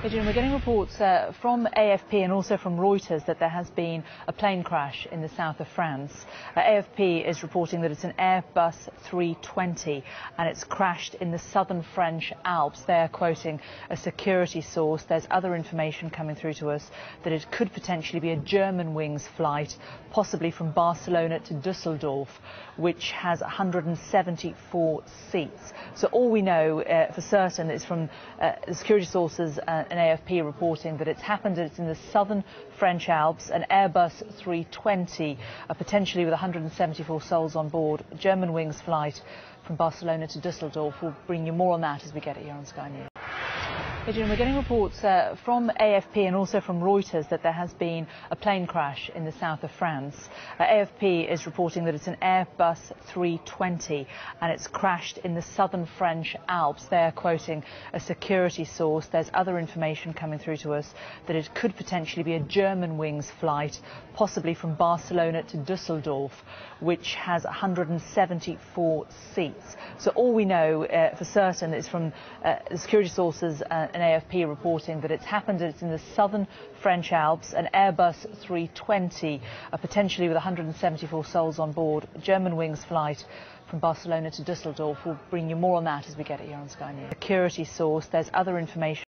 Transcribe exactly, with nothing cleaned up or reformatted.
Adrian, we're getting reports uh, from A F P and also from Reuters that there has been a plane crash in the south of France. Uh, A F P is reporting that it's an Airbus A three twenty and it's crashed in the southern French Alps. They're quoting a security source. There's other information coming through to us that it could potentially be a Germanwings flight, possibly from Barcelona to Düsseldorf, which has one hundred seventy-four seats. So all we know uh, for certain is from uh, the security sources uh, and A F P reporting that it's happened, it's in the southern French Alps, an Airbus A three twenty, uh, potentially with one hundred seventy-four souls on board, a Germanwings flight from Barcelona to Düsseldorf. We'll bring you more on that as we get it here on Sky News. Adrian, we're getting reports uh, from A F P and also from Reuters that there has been a plane crash in the south of France. Uh, A F P is reporting that it's an Airbus A three twenty and it's crashed in the southern French Alps. They're quoting a security source. There's other information coming through to us that it could potentially be a Germanwings flight, possibly from Barcelona to Düsseldorf, which has one hundred seventy-four seats. So all we know uh, for certain is from uh, the security sources uh, and A F P reporting that it's happened, it's in the southern French Alps, an Airbus A three twenty, uh, potentially with one hundred seventy-four souls on board, a Germanwings flight from Barcelona to Düsseldorf. We'll bring you more on that as we get it here on Sky News. Security source, there's other information